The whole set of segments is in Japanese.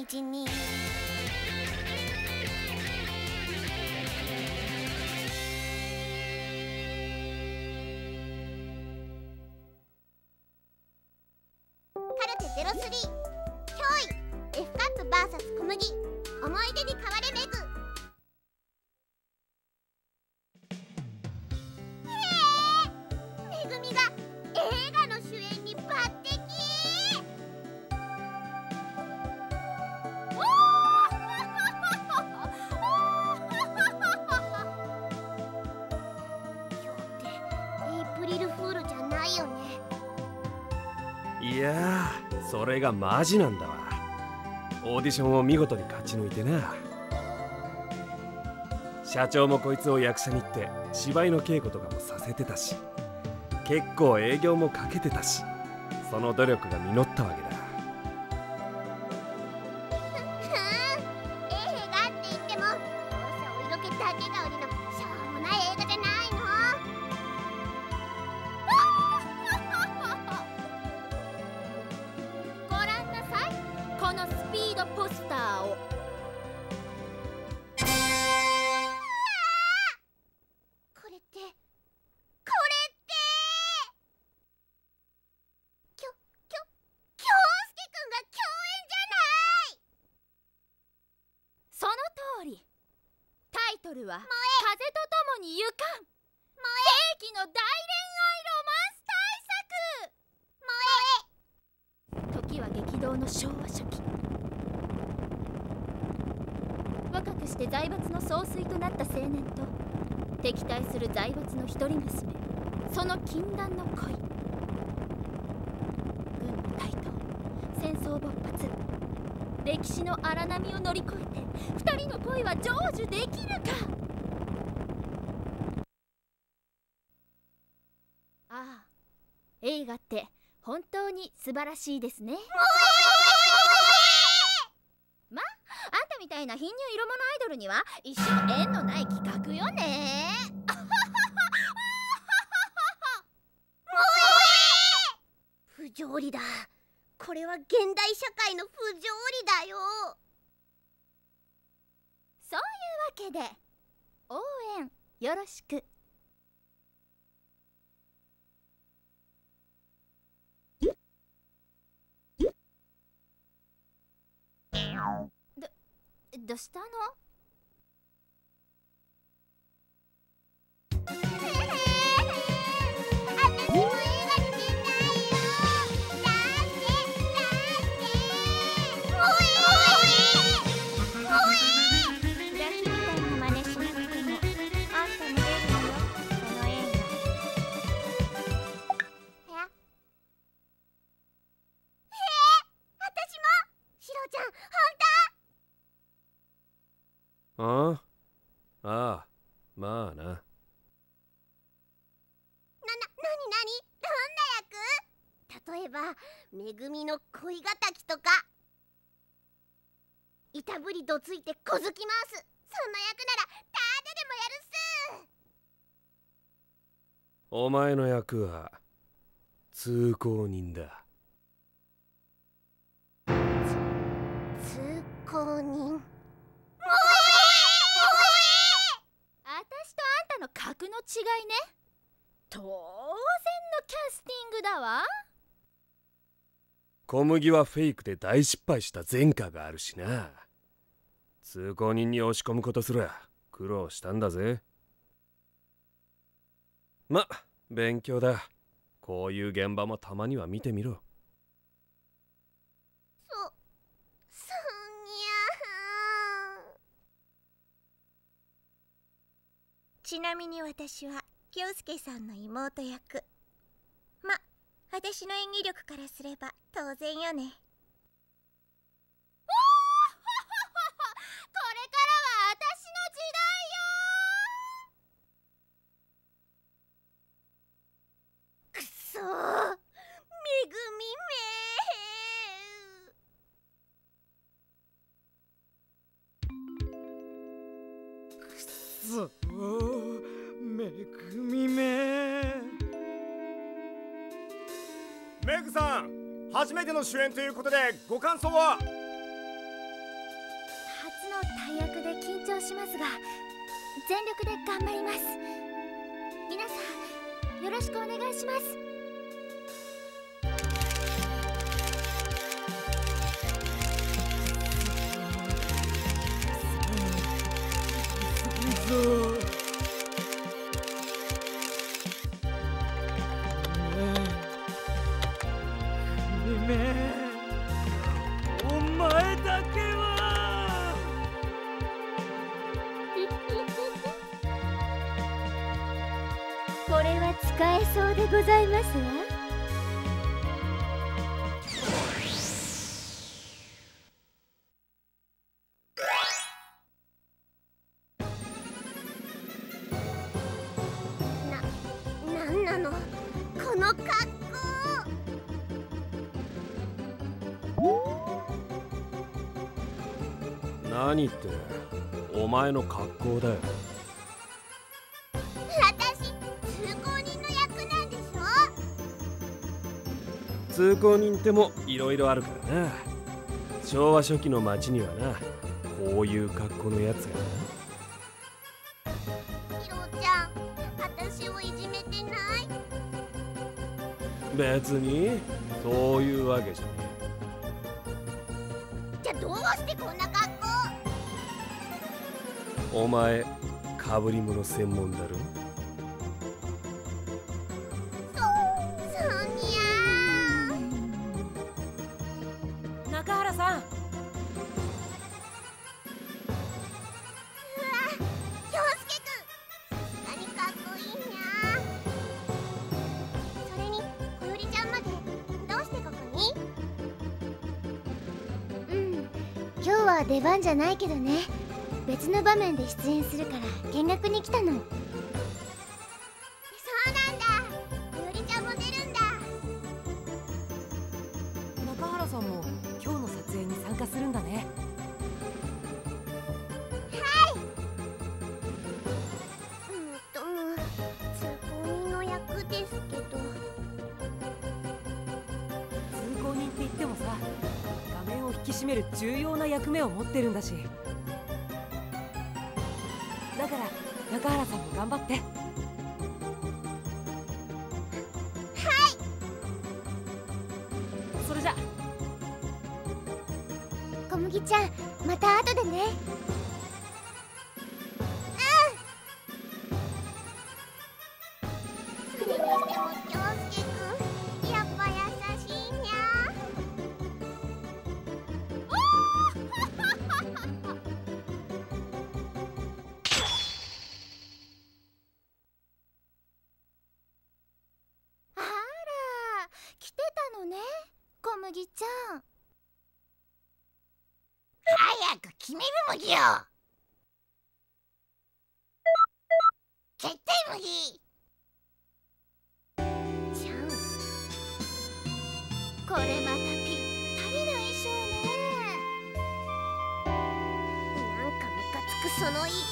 じに。カルテ03脅威 F カップ VS 小麦思い出に変われメグ。めぐみが映画の主演に抜擢。今日ってエイプリルフールじゃないよね。 いやー、それがマジなんだわ。オーディションを見事に勝ち抜いてな。社長もこいつを役者にって芝居の稽古とかもさせてたし、結構営業もかけてたし、その努力が実ったわけだ。 映画って言ってもどうせお色気だけが売りのしょうもない映画じゃないの。 ご覧なさい、このスピードポスターを。 これって京介くんが共演じゃない。 その通り。タイトルは「風と共に行かん」。世紀の大恋愛ロマンス大作。時は激動の昭和初期。若くして財閥の総帥となった青年と敵対する財閥の一人娘、その禁断の恋。軍の台頭、戦争勃発、歴史の荒波を乗り越えて二人の恋は成就できるか。ああ、映画って本当に素晴らしいですね。まあ、あんたみたいな貧乳色物アイドルには一生縁のない企画よね。 不条理だ。これは現代社会の不条理だよ。 そういうわけで応援よろしく。どうしたの？ 私も映画に出たいよ。 ガキみたいな真似しなくてもあんたも出るのよ、この映画。 私も。シロちゃん、本ああ、ああ、まあな。 なにどんな役？例えばめぐみの恋敵とか、いたぶりどついて小突き回す、そんな役なら誰でもやるっす。 お前の役は通行人だ。 通行人。 私とあんたの格の違いね。当然のキャスティングだわ。 小麦はフェイクで大失敗した前科があるしな。通行人に押し込むことすら苦労したんだぜ。ま、勉強だ。こういう現場もたまには見てみろ。 そんにゃ。 ちなみに私は京介さんの妹役。ま、私の演技力からすれば当然よね。これからは私の時代よ。 くそー、めぐみめー。 くそー、めぐみメグさん、初めての主演ということでご感想は？ しますが、全力で頑張ります。皆さんよろしくお願いします。 お前だけはこれは使えそうでございますわ。 なんなのこの格好。 何ってお前の格好だよ。 私通行人の役なんでしょ。 通行人ってもいろいろあるからな。昭和初期の町にはな、こういう格好のやつがな。 ヒロちゃん、私をいじめてない？ 別にそういうわけじゃねじゃあどうしてこんな格好？ お前かぶり物専門だろ。 そんにゃー。中原さん。 陽介くん、さすがにかっこいいにゃ。それにこよりちゃんまでどうしてここに？ 今日は出番じゃないけどね。別の場面で出演するから見学に来たの。 そうなんだ。こよりちゃんも出るんだ。 中原さんも今日の撮影に参加するんだね。 通行人の役ですけど。 通行人って言ってもさ、画面を引き締める重要な役目を持ってるんだし。だから中原さんも頑張って。はい。それじゃ。 小麦ちゃん、また後でね。 それにしても京介くん、やっぱ優しいにゃ。 あら、来てたのね、小麦ちゃん。 早く決める麦よ。決定麦。ちゃん、 これまたぴったりな衣装ね。 なんかムカつくその言い方。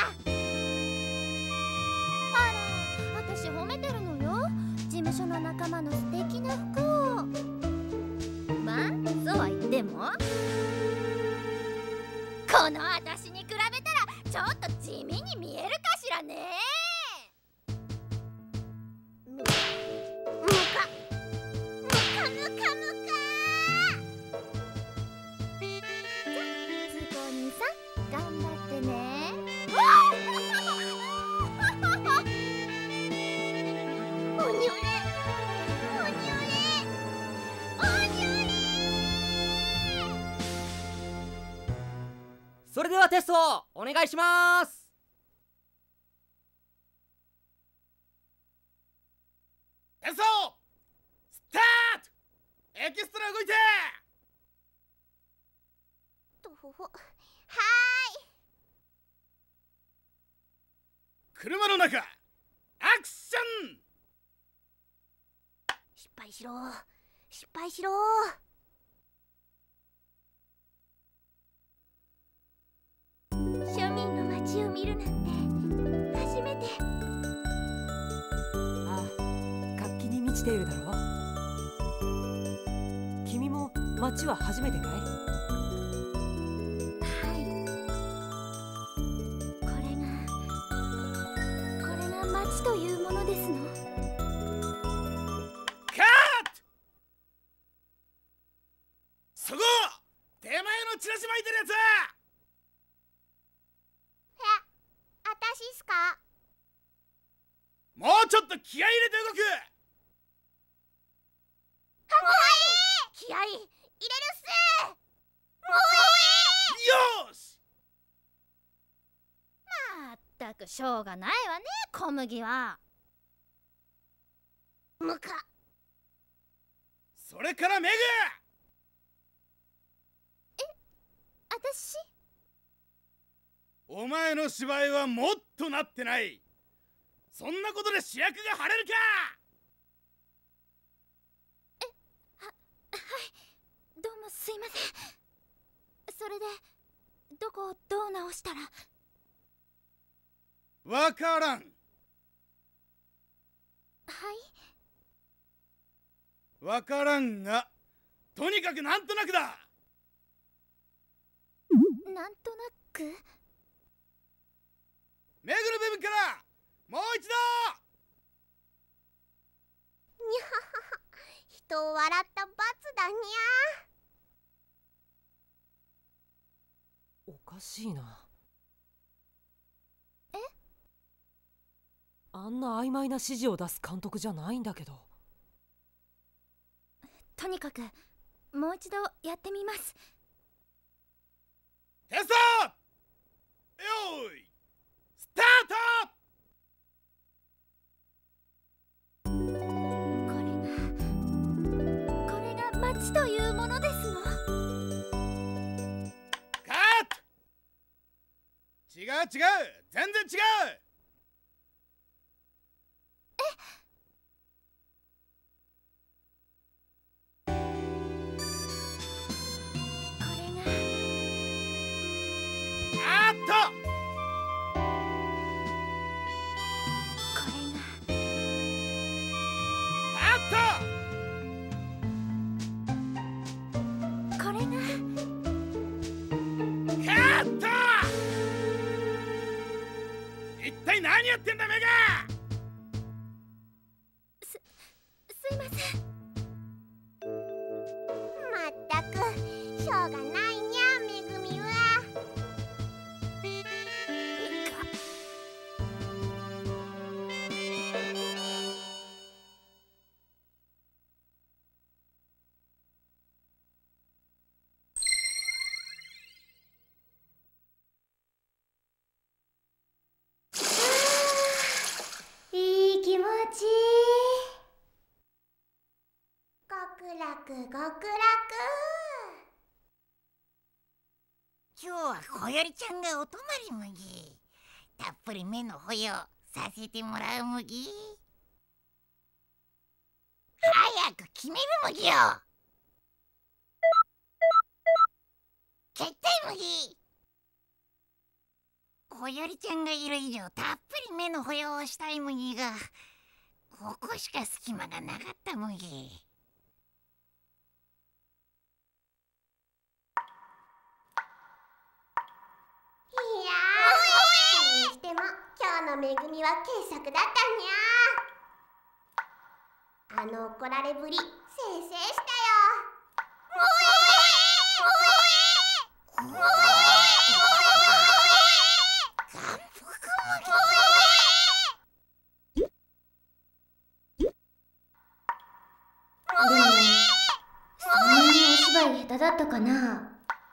あら、私褒めてるのよ。事務所の仲間の素敵な服を。まあ、そうは言ってもこの私に比べたらちょっと地味に見えるかしらね。 ムカムカムカ。 通行人さん、頑張ってね。 おにょれおにょれおにょれ。 それではテストお願いします。 テストスタート。エキストラ動いて。 は車の中アクション。 失敗しろ失敗しろ。 庶民の街を見るなんて初めて。 ああ、活気に満ちているだろう。君も街は初めてかい？ はい。 町というものですの。 カット。そこ手前のチラシ巻いてるやつ。 あたしっすか？ もうちょっと気合い入れて動く。 気合い入れるっす。 よーし。 まったくしょうがないわね、小麦は。 むか。 それからメグ。 あたしお前の芝居はもっとなってない。そんなことで主役が張れるか。 どうもすいません。それでどこをどう直したら。 わからん。 はいわからんが、とにかくなんとなくだ。 なんとなく。 メグの部分からもう一度。 にゃははは、人を笑った罰だにおかしいな。 え？ あんな曖昧な指示を出す監督じゃないんだけど。 とにかくもう一度やってみます。 テスト。よーいスタート。 これが町というものですの。 カット。違う違う、全然違う。一体何やってんだメガ。 すいません。 まったくしょうがないにゃ、めぐみは。いい気持ちいい。極楽極楽。 今日はこよりちゃんがお泊まりむぎ。たっぷり目の保養させてもらうむぎ。早く決めるむぎよ。決定むぎ。こよりちゃんがいる以上たっぷり目の保養をしたいむぎが、ここしか隙間がなかったむぎ。 いやー、それにしても今日のめぐみは傑作だったにゃ。あの怒られぶり、せいせいしたよ。 でもそんなにお芝居下手だったかな。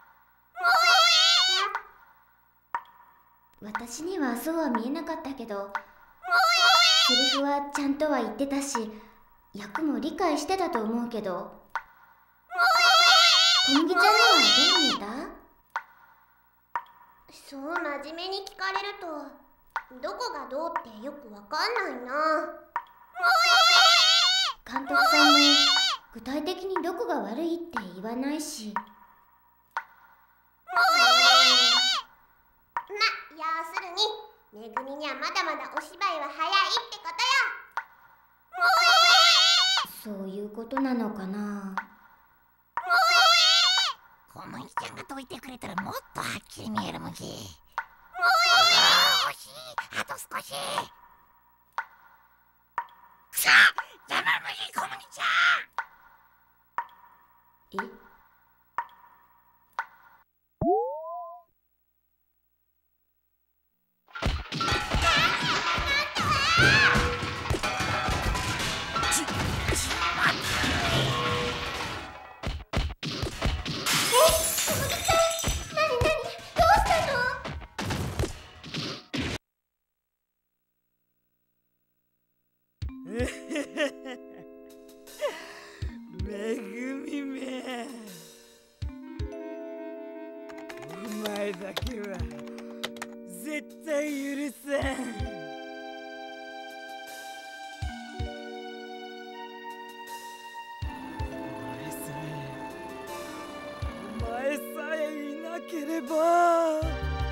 私にはそうは見えなかったけど、セリフはちゃんとは言ってたし、役も理解してたと思うけど、小麦ちゃんにはどう見えた？ そう真面目に聞かれると、どこがどうってよくわかんないな。 監督さんも具体的にどこが悪いって言わないし。 要するにめぐみにはまだまだお芝居は早いってことよ。 そういうことなのかな。 小麦ちゃんが解いてくれたらもっとはっきり見えるむぎ。惜しい、あと少し。 さあ、山麦小麦ちゃん。 え？ めぐみめ、お前だけは絶対許さん。お前さえいなければ。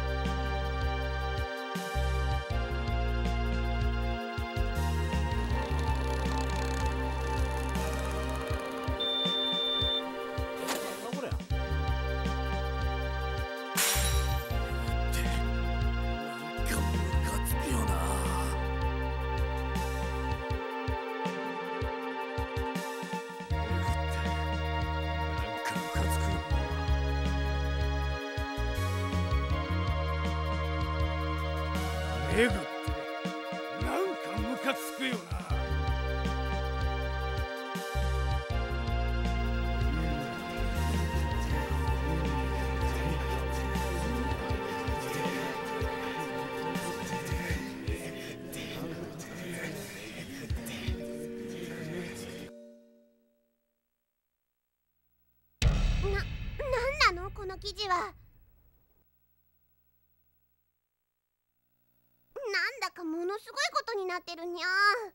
メグってなんかムカつくよな。 なんなのこの記事は。なんだかものすごいことになってるにゃ。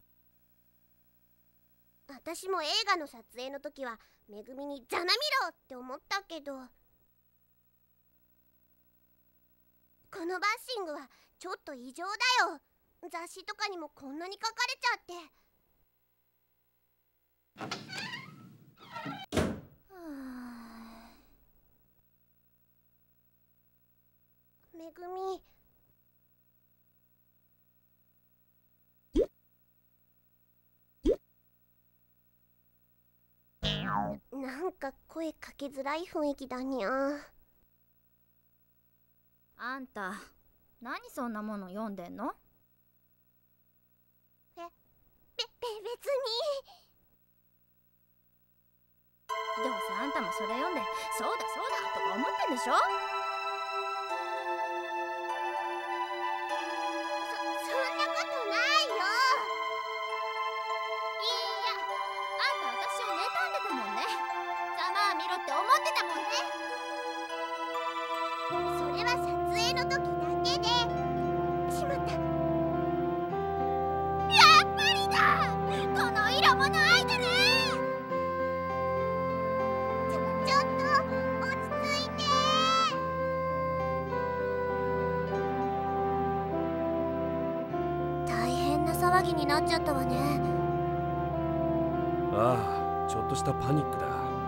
私も映画の撮影の時はめぐみにざなみろって思ったけど、このバッシングはちょっと異常だよ。雑誌とかにもこんなに書かれちゃって。めぐみ、なんか声かけづらい雰囲気だにゃ。 あんた何そんなもの読んでんの？ 別に。 どうせあんたもそれ読んでそうだそうだとか思ってんでしょ？ そんなことないよ。 いや、あんた私を妬んでたもんね。ざまあ見ろって思ってたもんね。 それは撮影の時だけで。しまった。 やっぱりだ、この色物アイドル。 ちょっと落ち着いて。大変な騒ぎになっちゃったわね。 ああ、ちょっとしたパニックだ。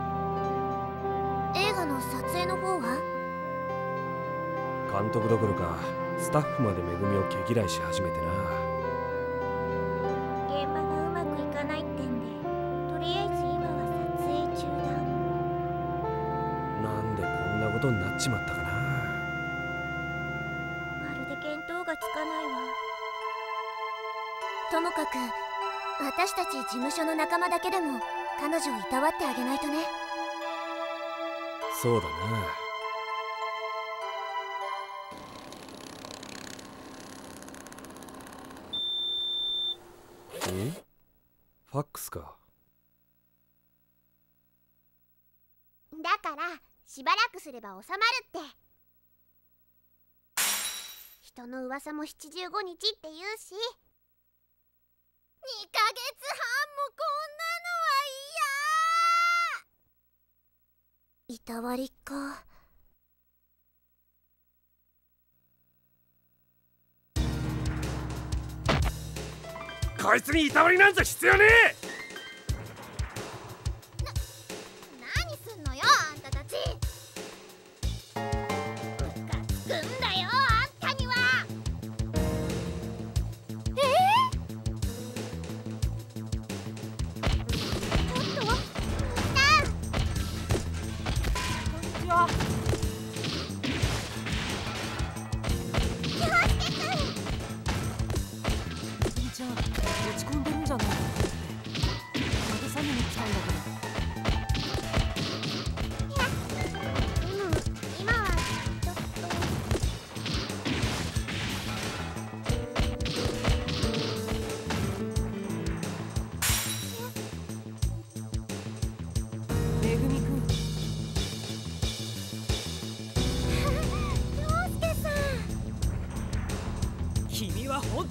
映画の撮影の方は？ 監督どころかスタッフまでめぐみを毛嫌いし始めてな。 現場がうまくいかないってんで、とりあえず今は撮影中だ。 なんでこんなことになっちまったかな。 まるで見当がつかないわ。 ともかく私たち事務所の仲間だけでも彼女をいたわってあげないとね。 そうだな。ファックスか。 だからしばらくすれば収まるって。人の噂も75日って言うし。2ヶ月半もこんなのは嫌。いたわりか。 こいつにいたわりなんざ必要ねえ。 何すんのよあんたたち。ムカつくんだよあんたには。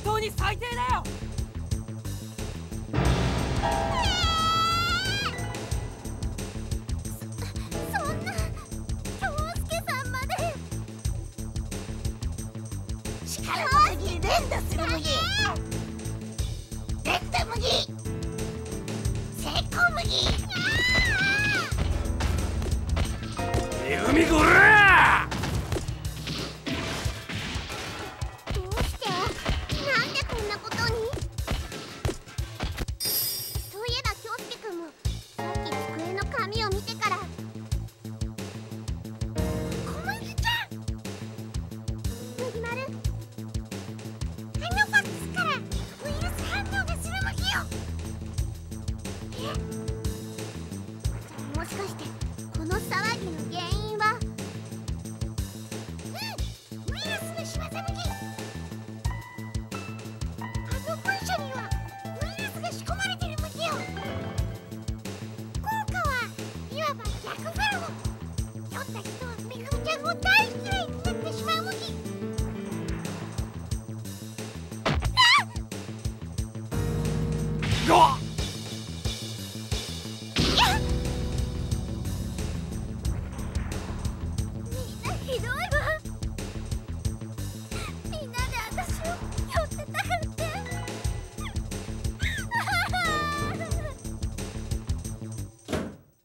当に最低だよ。 そんな京介さんまで。 力の次に連打する麦、連打麦、成功麦。 めぐみこらどうしてなんでこんなことに。そういえば京介くんもさっき机の紙を見てから小麦ちゃん、 麦丸あのボックスからウイルス反応がする麦よ。 もしかしてこの騒ぎの原因は。 ウイルスの仕業麦。あの文書にはウイルスが仕込まれてる麦よ。効果はいわば逆ファロー。酔った人はめぐみちゃんを大嫌いになってしまう麦。 がみんなひどいわ。みんなで私を寄ってたかって。めぐみ、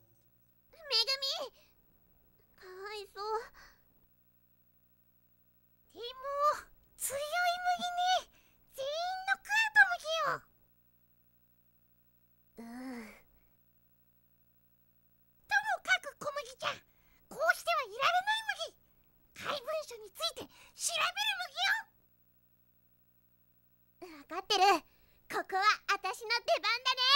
かわいそう。 でも強い麦ね。全員ノックアウト麦よ。ともかく小麦ちゃん、こうしてはいられない麦。怪文書について調べる麦よ。 分かってる。ここは私の出番だね。